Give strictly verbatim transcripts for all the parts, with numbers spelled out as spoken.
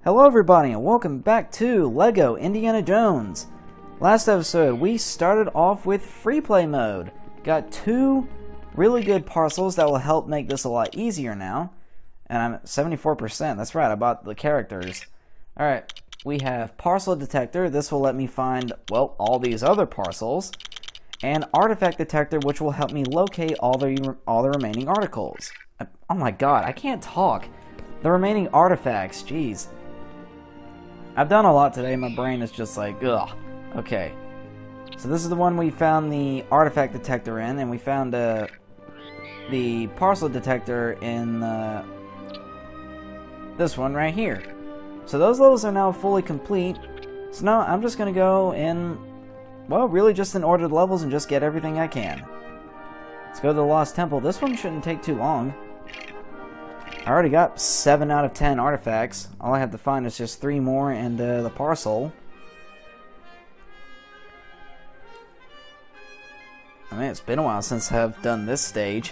Hello everybody and welcome back to LEGO Indiana Jones. Last episode we started off with free play mode. Got two really good parcels that will help make this a lot easier now. And I'm at seventy-four percent, that's right, I bought the characters. Alright, we have parcel detector. This will let me find, well, all these other parcels. And artifact detector, which will help me locate all the, all the remaining articles. Oh my god, I can't talk. The remaining artifacts, jeez. I've done a lot today, my brain is just like, ugh. Okay. So this is the one we found the artifact detector in, and we found uh, the parcel detector in uh, this one right here. So those levels are now fully complete. So now I'm just going to go in, well, really just in ordered levels and just get everything I can. Let's go to the Lost Temple. This one shouldn't take too long. I already got seven out of ten artifacts. All I have to find is just three more and uh, the parcel. I mean, it's been a while since I've done this stage.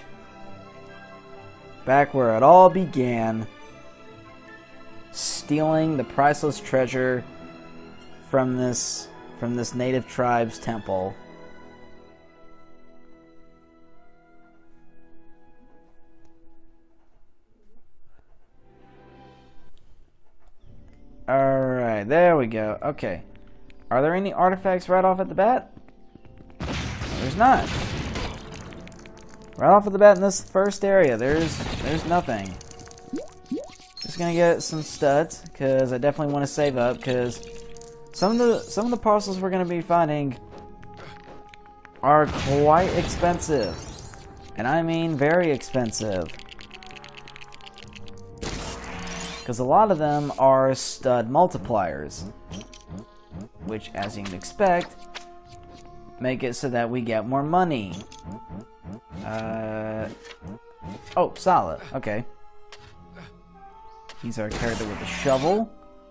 Back where it all began. Stealing the priceless treasure from this, from this native tribe's temple. Alright, there we go. Okay. Are there any artifacts right off at the bat? There's not. Right off at the bat in this first area, there's there's nothing. Just gonna get some studs, because I definitely want to save up, because some of the some of the parcels we're gonna be finding are quite expensive. And I mean very expensive. Because a lot of them are stud multipliers, which, as you can expect, make it so that we get more money. Uh, oh, solid. Okay. He's our character with the shovel.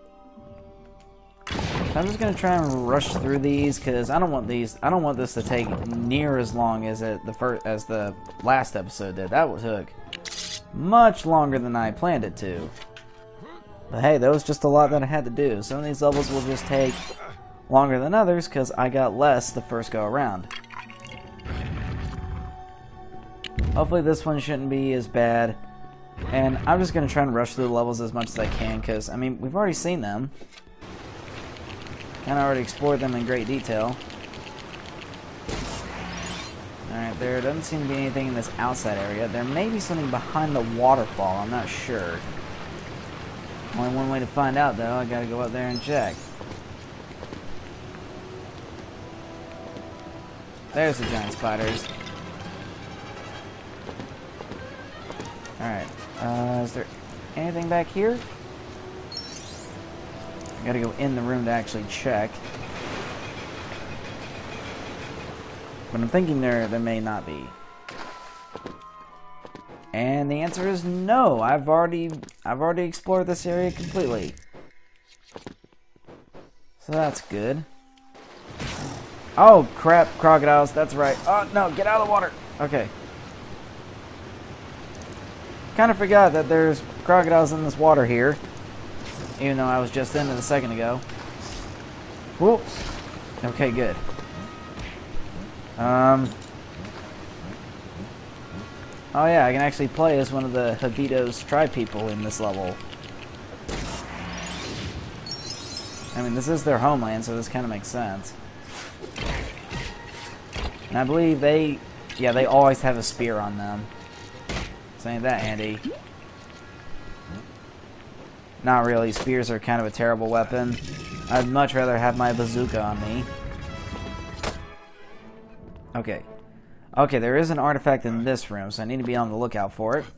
So I'm just gonna try and rush through these because I don't want these. I don't want this to take near as long as it the first as the last episode did. That took much longer than I planned it to. But hey, that was just a lot that I had to do. Some of these levels will just take longer than others because I got less the first go around. Hopefully this one shouldn't be as bad. And I'm just going to try and rush through the levels as much as I can because, I mean, we've already seen them. Kind of already explored them in great detail. Alright, there doesn't seem to be anything in this outside area. There may be something behind the waterfall, I'm not sure. Only one way to find out, though. I gotta go up there and check. There's the giant spiders. Alright. Uh, is there anything back here? I gotta go in the room to actually check. But I'm thinking there, there may not be. And the answer is no. I've already I've already explored this area completely. So that's good. Oh crap, crocodiles, that's right. Oh no, get out of the water. Okay. Kind of forgot that there's crocodiles in this water here. Even though I was just in it a second ago. Whoops. Okay, good. Um Oh yeah, I can actually play as one of the Havitos tribe people in this level. I mean, this is their homeland, so this kind of makes sense. And I believe they, yeah, they always have a spear on them. So ain't that handy. Not really, spears are kind of a terrible weapon. I'd much rather have my bazooka on me. Okay. Okay, there is an artifact in this room, so I need to be on the lookout for it.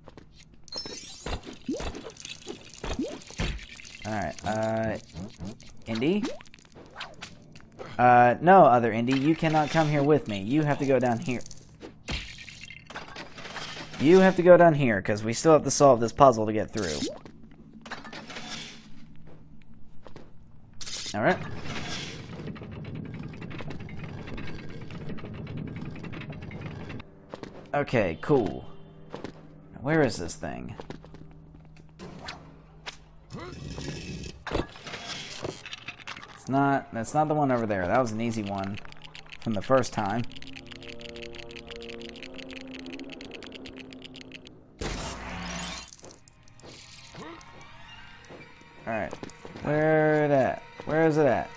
Alright, uh... Indy? Uh, no, other Indy, you cannot come here with me. You have to go down here. You have to go down here, because we still have to solve this puzzle to get through. Alright. Okay, cool. Where is this thing? It's not, that's not the one over there. That was an easy one from the first time. Alright. Where it at? Where is it at?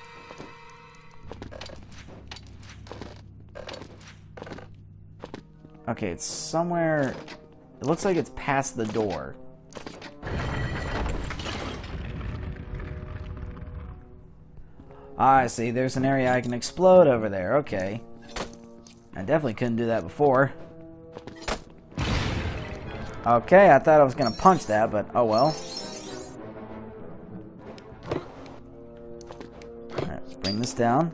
Okay, it's somewhere... It looks like it's past the door. Ah, I see. There's an area I can explode over there. Okay. I definitely couldn't do that before. Okay, I thought I was going to punch that, but oh well. Alright, let's bring this down.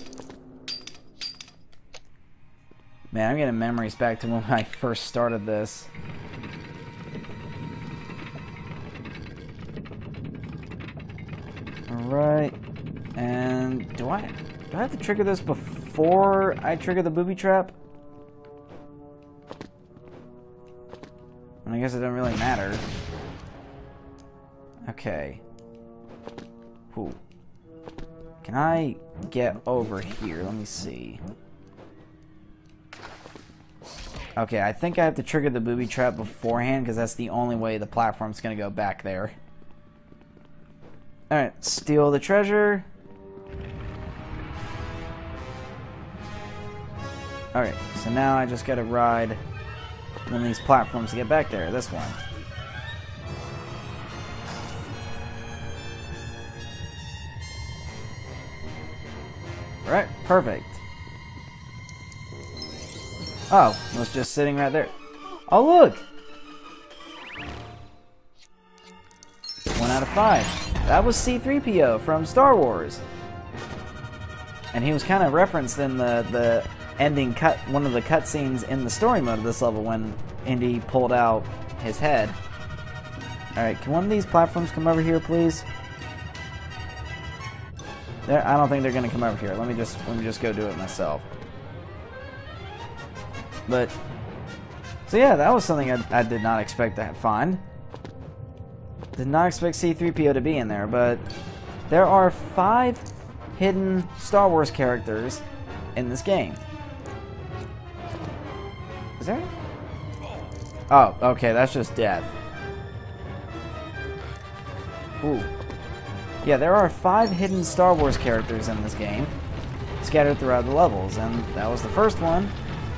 Man, I'm getting memories back to when I first started this. Alright. And do I do I have to trigger this before I trigger the booby trap? And I guess it doesn't really matter. Okay. Ooh. Can I get over here? Let me see. Okay, I think I have to trigger the booby trap beforehand because that's the only way the platform's going to go back there. Alright, steal the treasure. Alright, so now I just gotta ride one of these platforms to get back there. This one. Alright, perfect. Oh, it was just sitting right there. Oh, look! One out of five. That was C three P O from Star Wars. And he was kind of referenced in the, the ending cut, one of the cutscenes in the story mode of this level when Indy pulled out his head. Alright, can one of these platforms come over here, please? There, I don't think they're gonna come over here. Let me just let me just go do it myself. But so yeah, that was something I, I did not expect to find. Did not expect C three P O to be in there, but there are five hidden Star Wars characters in this game. Is there? Oh, okay, that's just death. Ooh. Yeah, there are five hidden Star Wars characters in this game, scattered throughout the levels, and that was the first one.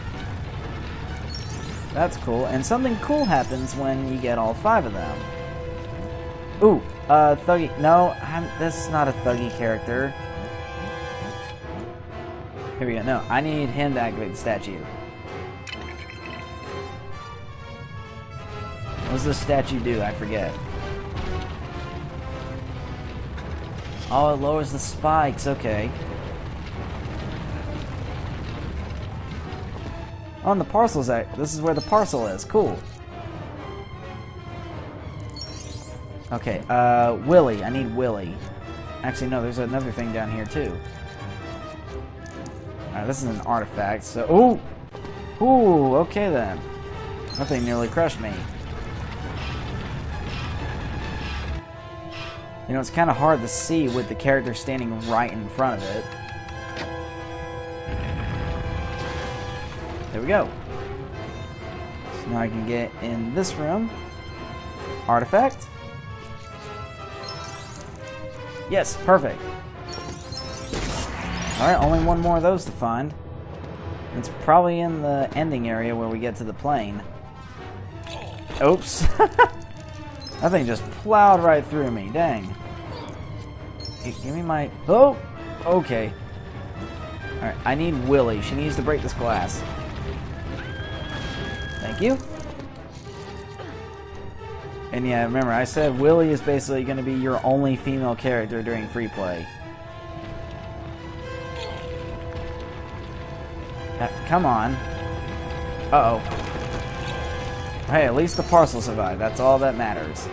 That's cool, and something cool happens when you get all five of them. Ooh, uh, Thuggy. No, I'm, this is not a Thuggy character. Here we go. No, I need him to activate the statue. What does this statue do? I forget. Oh, it lowers the spikes. Okay. Oh, and the parcel's at. This is where the parcel is. Cool. Okay, uh, Willy. I need Willy. Actually, no, there's another thing down here, too. Alright, this is an artifact, so... Ooh! Ooh, okay then. That thing nearly crushed me. You know, it's kind of hard to see with the character standing right in front of it. There we go. So now I can get in this room. Artifact. Yes, perfect. Alright, only one more of those to find. It's probably in the ending area where we get to the plane. Oops. That thing just plowed right through me. Dang. Hey, give me my... Oh! Okay. Alright, I need Willy. She needs to break this glass. Thank you. And yeah, remember, I said Willy is basically going to be your only female character during free play. Uh, come on. Uh-oh. Hey, at least the parcel survived. That's all that matters.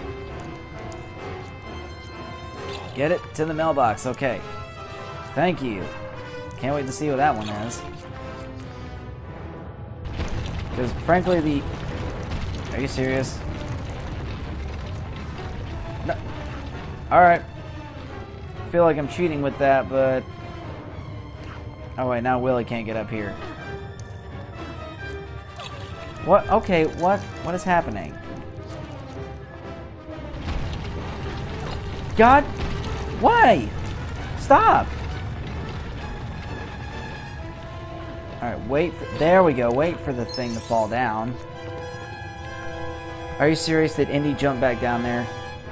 Get it to the mailbox. Okay. Thank you. Can't wait to see what that one is. Because, frankly, the... Are you serious? No. Alright. feel like I'm cheating with that, but... Oh wait, now Willy can't get up here. What? Okay, what? What is happening? God! Why? Stop! Alright, wait for... There we go. Wait for the thing to fall down. Are you serious? Did Indy jump back down there?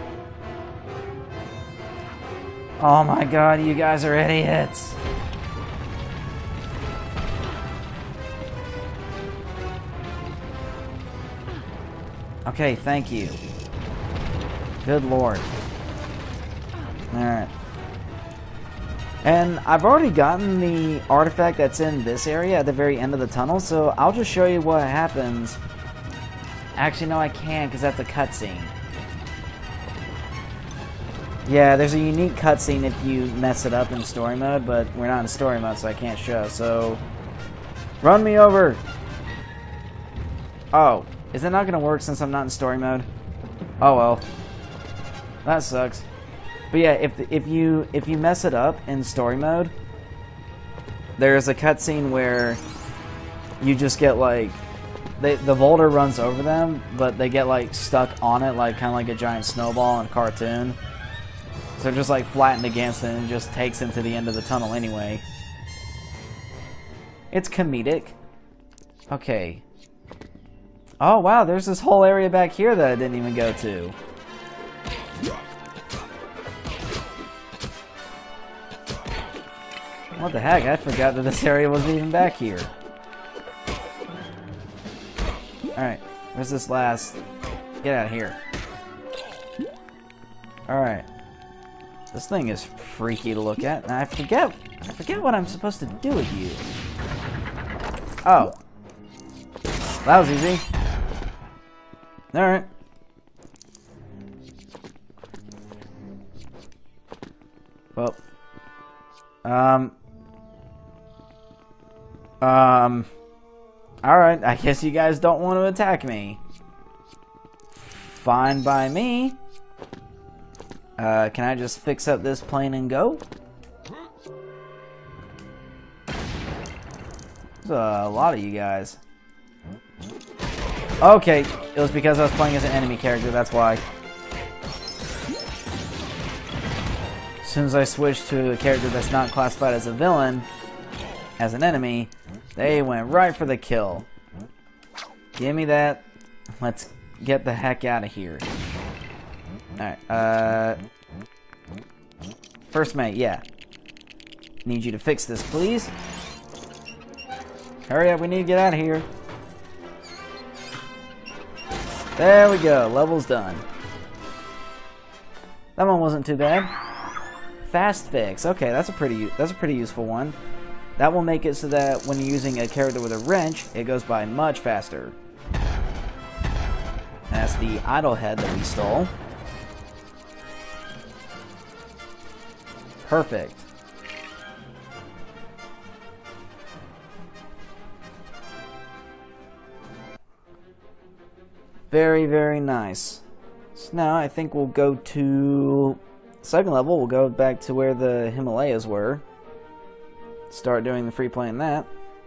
Oh my god, you guys are idiots! Okay, thank you. Good lord. Alright. And I've already gotten the artifact that's in this area at the very end of the tunnel, so I'll just show you what happens. Actually, no, I can't, because that's a cutscene. Yeah, there's a unique cutscene if you mess it up in story mode, but we're not in story mode, so I can't show, so... Run me over! Oh, is it not going to work since I'm not in story mode? Oh well. That sucks. But yeah, if if you if you mess it up in story mode, there's a cutscene where you just get like they, the Volder runs over them, but they get like stuck on it, like kind of like a giant snowball in a cartoon. So they're just like flattened against it, and it just takes them to the end of the tunnel anyway. It's comedic. Okay. Oh wow, there's this whole area back here that I didn't even go to. What the heck? I forgot that this area wasn't even back here. Alright, where's this last... Get out of here. Alright. This thing is freaky to look at. And I forget... I forget what I'm supposed to do with you. Oh. That was easy. Alright. Well. Um... Um, alright, I guess you guys don't want to attack me. Fine by me. Uh, can I just fix up this plane and go? There's a lot of you guys. Okay, it was because I was playing as an enemy character, that's why. As soon as I switched to a character that's not classified as a villain, as an enemy, they went right for the kill. Give me that. Let's get the heck out of here. Alright, uh... First mate, yeah. Need you to fix this, please. Hurry up, we need to get out of here. There we go, level's done. That one wasn't too bad. Fast fix, okay, that's a pretty that's a pretty useful one. That will make it so that when you're using a character with a wrench, it goes by much faster. That's the idle head that we stole. Perfect. Very, very nice. So now I think we'll go to second level. We'll go back to where the Himalayas were. Start doing the free play in that.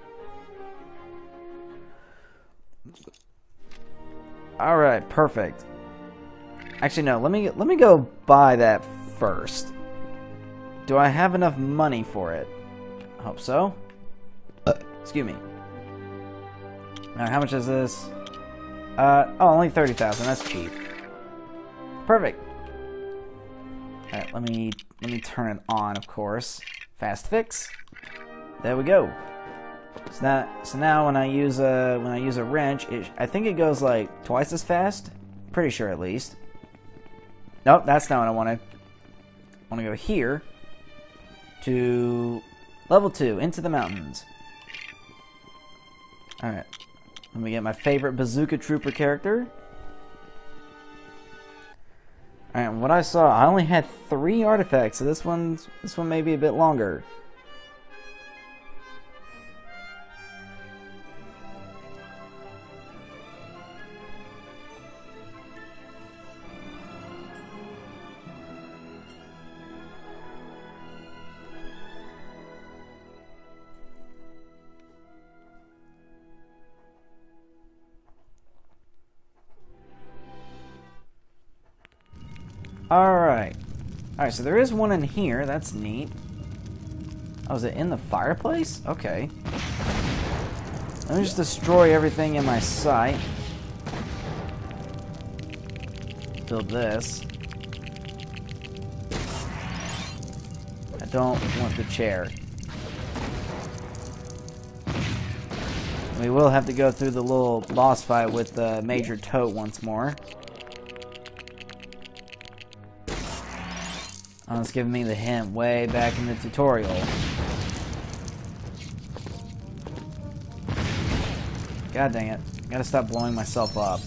All right, perfect. Actually, no. Let me let me go buy that first. Do I have enough money for it? I hope so. Uh, excuse me. All right, how much is this? Uh, oh, only thirty thousand. That's cheap. Perfect. All right, let me let me turn it on. Of course, fast fix. There we go. So now, so now when I use a when I use a wrench, it, I think it goes like twice as fast. Pretty sure, at least. Nope, that's not what I wanted. I want to go here to level two into the mountains. All right, let me get my favorite Bazooka Trooper character. All right, what I saw, I only had three artifacts, so this one's this one may be a bit longer. Alright. Alright, so there is one in here. That's neat. Oh, is it in the fireplace? Okay. Let me just destroy everything in my sight. Build this. I don't want the chair. We will have to go through the little boss fight with uh, Major Toad once more. Oh, it's giving me the hint way back in the tutorial. God dang it. I gotta stop blowing myself up.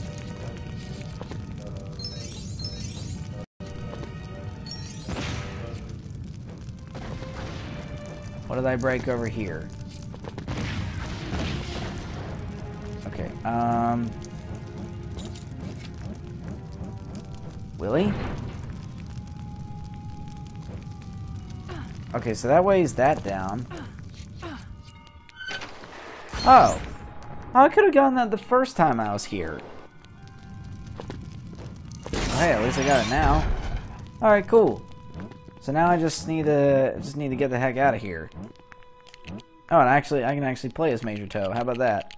What did I break over here? Okay, um... Willie? Okay, so that weighs that down. Oh! I could have gotten that the first time I was here. Hey, at least I got it now. Alright, cool. So now I just need to just need to get the heck out of here. Oh, and actually, I can actually play as Major Toad. How about that?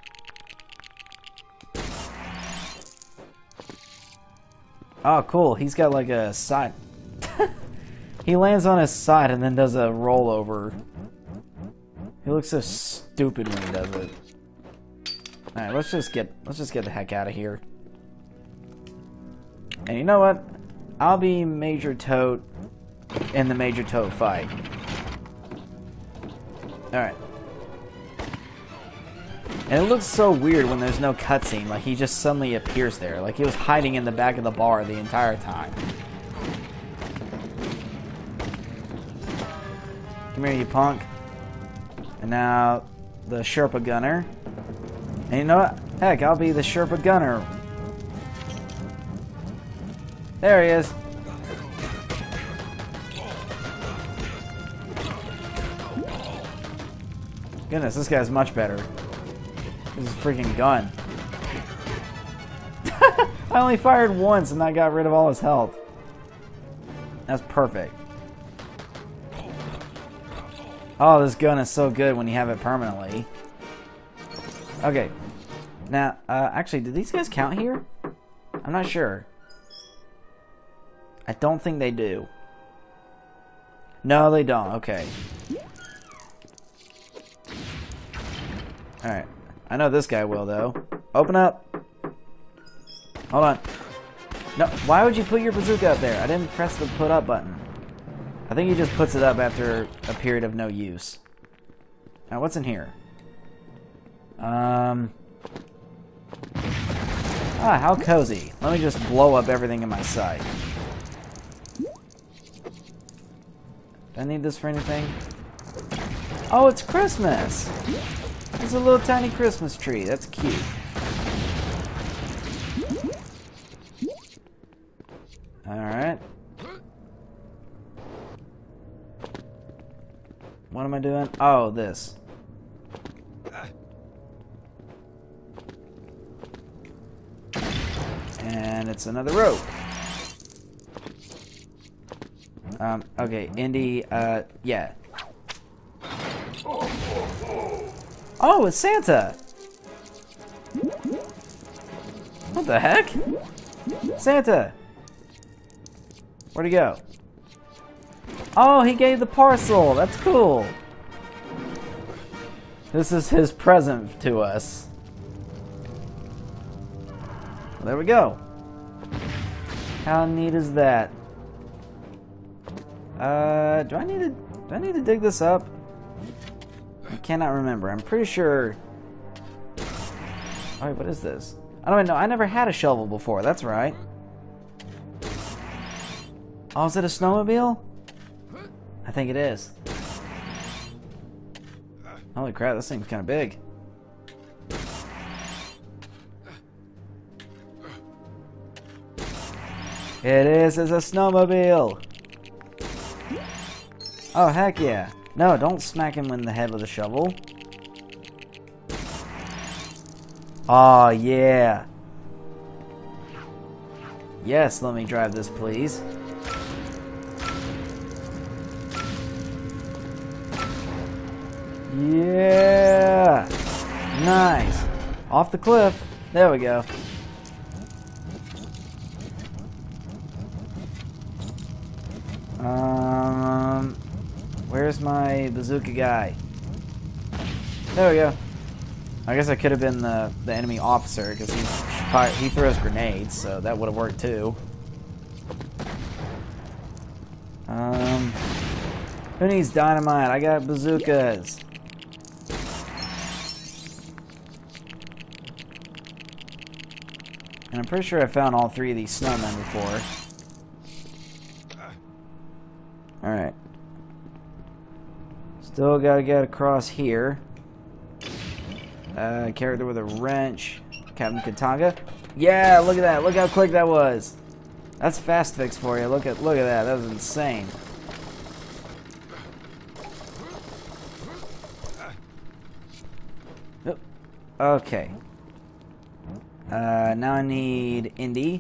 Oh, cool. He's got like a side. He lands on his side and then does a rollover. He looks so stupid when he does it. All right, let's just get let's just get the heck out of here. And you know what? I'll be Major Toad in the Major Toad fight. All right. And it looks so weird when there's no cutscene. Like he just suddenly appears there. Like he was hiding in the back of the bar the entire time. Come here, you punk. And now the Sherpa Gunner. And you know what? Heck, I'll be the Sherpa Gunner. There he is. Goodness, this guy's much better. This is a freaking gun. I only fired once and I got rid of all his health. That's perfect. Oh, this gun is so good when you have it permanently. Okay. Now, uh, actually, do these guys count here? I'm not sure. I don't think they do. No, they don't. Okay. Alright. I know this guy will, though. Open up. Hold on. No, why would you put your bazooka up there? I didn't press the put up button. I think he just puts it up after a period of no use. Now, what's in here? Um... Ah, how cozy. Let me just blow up everything in my sight. Do I need this for anything? Oh, it's Christmas! It's a little tiny Christmas tree. That's cute. Alright. What am I doing? Oh, this. And it's another rope. Um, okay, Indy, uh, yeah. Oh, it's Santa! What the heck? Santa! Where'd he go? Oh, he gave the parcel! That's cool! This is his present to us. Well, there we go. How neat is that? Uh, do I need to do I need to dig this up? I cannot remember. I'm pretty sure. Alright, what is this? I don't even know. I never had a shovel before. That's right. Oh, is it a snowmobile? I think it is. Holy crap, this thing's kind of big. It is, it's a snowmobile! Oh, heck yeah. No, don't smack him in the head with a shovel. Oh, yeah. Yes, let me drive this, please. Yeah! Nice. Off the cliff. There we go. Um, where's my bazooka guy? There we go. I guess I could have been the, the enemy officer, because he, he throws grenades, so that would have worked too. Um, who needs dynamite? I got bazookas. And I'm pretty sure I found all three of these snowmen before. Alright. Still gotta get across here. Uh, character with a wrench. Captain Katanga. Yeah, look at that. Look how quick that was. That's fast fix for you. Look at look at that. That was insane. Oh, okay. Uh, now I need Indy.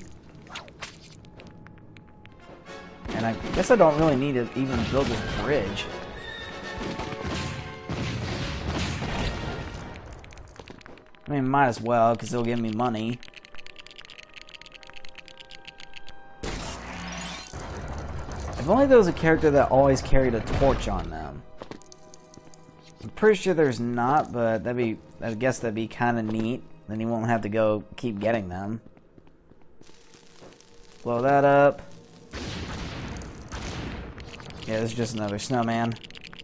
And I guess I don't really need to even build this bridge. I mean, might as well, because it'll give me money. If only there was a character that always carried a torch on them. I'm pretty sure there's not, but that'd be, I guess that'd be kind of neat. Then you won't have to go keep getting them. Blow that up. Yeah, this is just another snowman.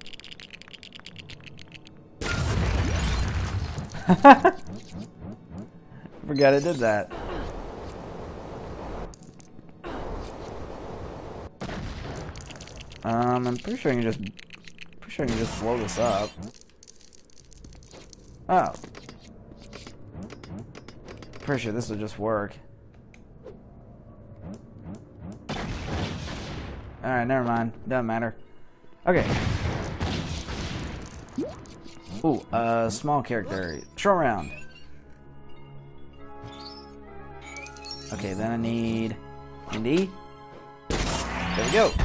Forgot I did that. Um, I'm pretty sure I can just, pretty sure I can just blow this up. Oh. Pretty sure this will just work. Alright, never mind. Doesn't matter. Okay. Ooh, uh, small character. Short round. Okay, then I need Indy. There we go.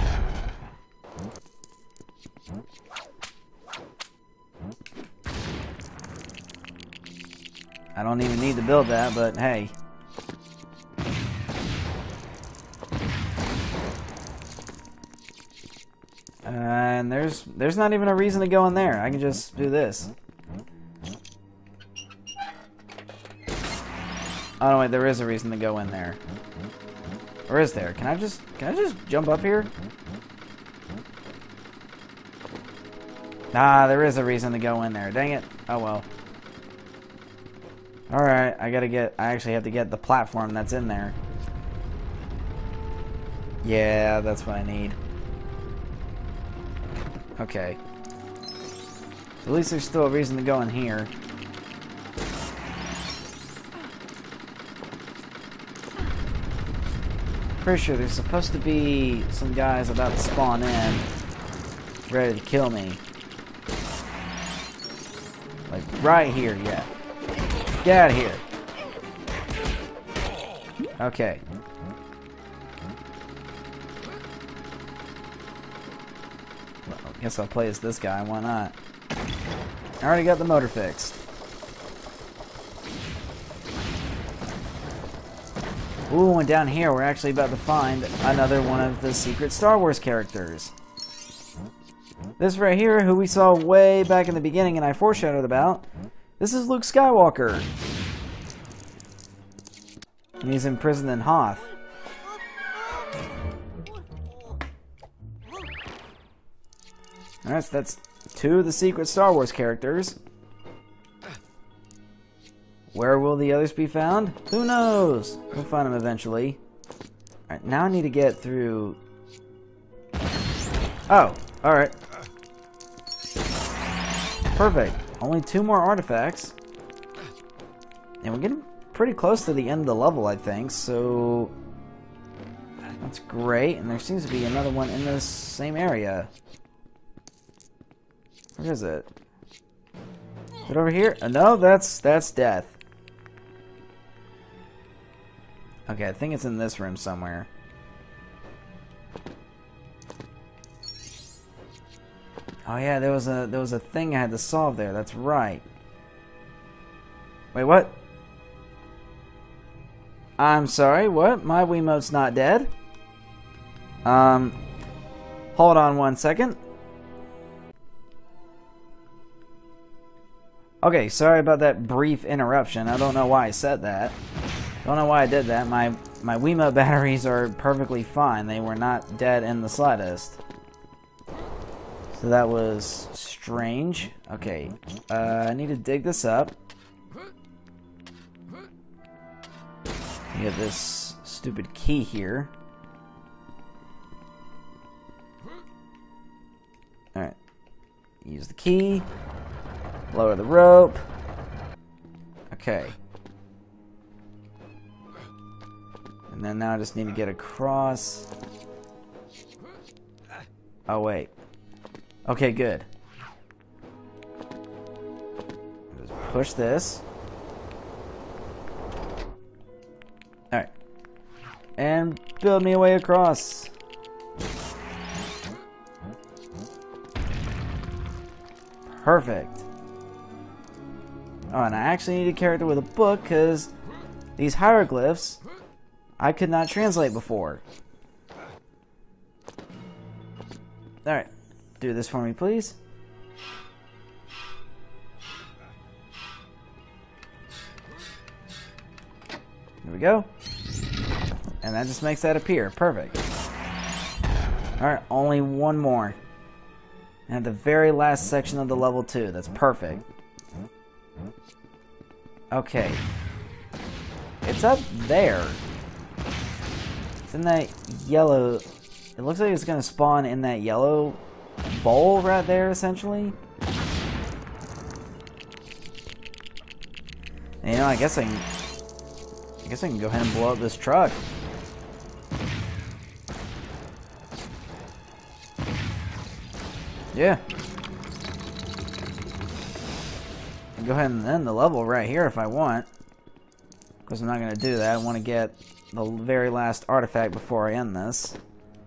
I don't even need to build that, but hey. And there's there's not even a reason to go in there. I can just do this. Oh no, wait, there is a reason to go in there. Or is there? Can I just can I just jump up here? Nah, there is a reason to go in there. Dang it. Oh well. Alright, I gotta get I actually have to get the platform that's in there. Yeah, that's what I need. Okay. At least there's still a reason to go in here. Pretty sure there's supposed to be some guys about to spawn in, ready to kill me. Like, right here, yeah. Get out of here. Okay. Well, I guess I'll play as this guy, why not? I already got the motor fixed. Ooh, and down here we're actually about to find another one of the secret Star Wars characters. This right here, who we saw way back in the beginning and I foreshadowed about, this is Luke Skywalker. And he's imprisoned in Hoth. Alright, so that's two of the secret Star Wars characters. Where will the others be found? Who knows? We'll find them eventually. Alright, now I need to get through... Oh, alright. Perfect. Only two more artifacts. And we're getting pretty close to the end of the level, I think, so... That's great, and there seems to be another one in this same area. Where is it? Is it over here? Uh, no, that's that's death. Okay, I think it's in this room somewhere. Oh yeah, there was a there was a thing I had to solve there. That's right. Wait, what? I'm sorry, what? My Wiimote's not dead? Um, hold on one second. Okay, sorry about that brief interruption. I don't know why I said that. Don't know why I did that. My my Wiimote batteries are perfectly fine. They were not dead in the slightest. So that was strange. Okay, uh, I need to dig this up. Get this stupid key here. Alright. Use the key. Lower the rope. Okay. And then now I just need to get across. Oh, wait. Okay, good. Just push this. Alright. And build me a way across. Perfect. Oh, and I actually need a character with a book because these hieroglyphs I could not translate before. Alright. Do this for me, please. There we go. And that just makes that appear. Perfect. Alright, only one more. And the very last section of the level two. That's perfect. Okay. It's up there. It's in that yellow... It looks like it's going to spawn in that yellow bowl right there, essentially. And, you know, I guess I can... I guess I can go ahead and blow up this truck. Yeah. I can go ahead and end the level right here if I want. Of course, I'm not going to do that. I want to get the very last artifact before I end this.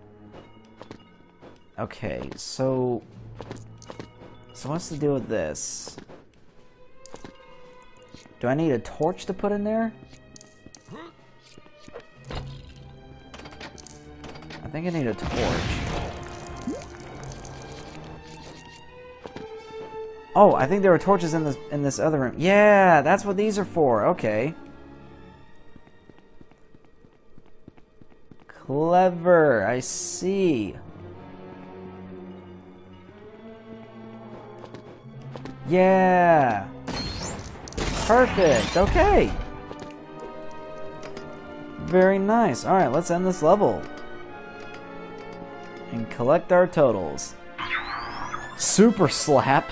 Okay, so... So what's the deal with this? Do I need a torch to put in there? I think I need a torch. Oh, I think there were torches in this in this other room. Yeah, that's what these are for. Okay. Clever. I see. Yeah. Perfect. Okay. Very nice. All right, let's end this level and collect our totals. Super slap.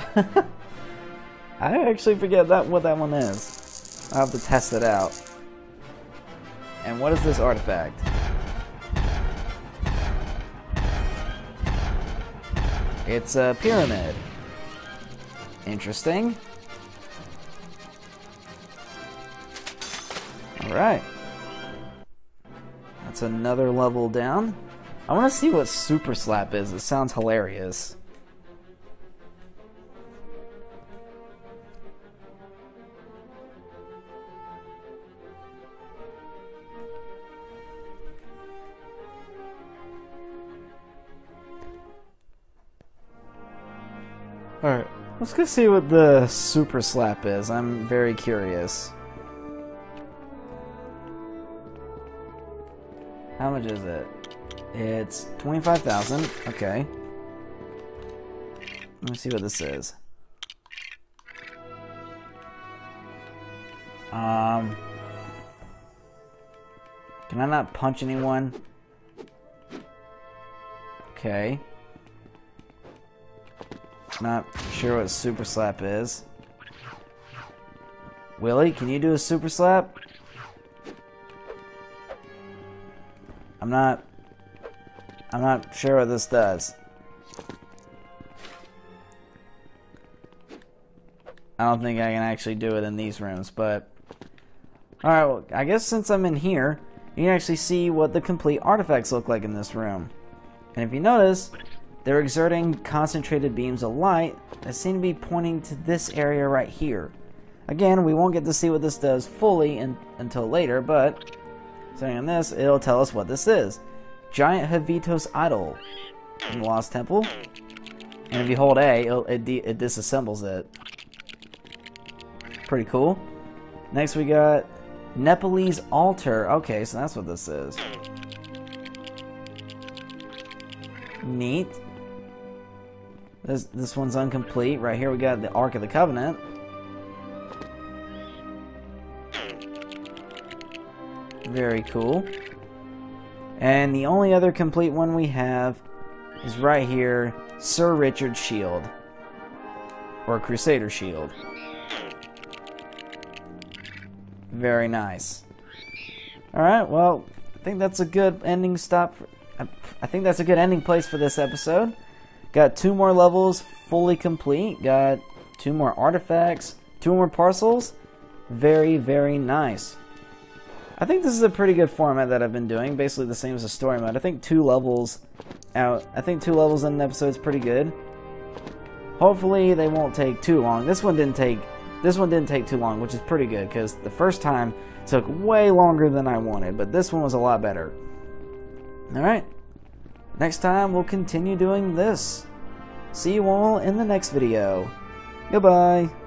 I actually forget that what that one is. I'll have to test it out. And what is this artifact? It's a pyramid. Interesting. Alright. That's another level down. I want to see what Super Slap is. It sounds hilarious. Alright, let's go see what the Super Slap is. I'm very curious. How much is it? It's twenty-five thousand. Okay. Let me see what this is. Um... Can I not punch anyone? Okay. Not sure what Super Slap is. Willie, can you do a Super Slap? I'm not... I'm not sure what this does. I don't think I can actually do it in these rooms, but... Alright, well, I guess since I'm in here, you can actually see what the complete artifacts look like in this room. And if you notice, they're exerting concentrated beams of light that seem to be pointing to this area right here. Again, we won't get to see what this does fully in, until later, but starting on this, it'll tell us what this is. Giant Havitos Idol in the Lost Temple. And if you hold A, it'll, it, it disassembles it. Pretty cool. Next we got Nepalese Altar. Okay, so that's what this is. Neat. This, this one's incomplete. Right here we got the Ark of the Covenant. Very cool. And the only other complete one we have is right here, Sir Richard's Shield. Or Crusader Shield. Very nice. Alright, well, I think that's a good ending stop. For, I think that's a good ending place for this episode. Got two more levels fully complete. Got two more artifacts. Two more parcels. Very, very nice. I think this is a pretty good format that I've been doing. Basically the same as the story mode. I think two levels out. I think two levels in an episode is pretty good. Hopefully they won't take too long. This one didn't take. This one didn't take too long, which is pretty good because the first time took way longer than I wanted, but this one was a lot better. All right. Next time we'll continue doing this. See you all in the next video. Goodbye.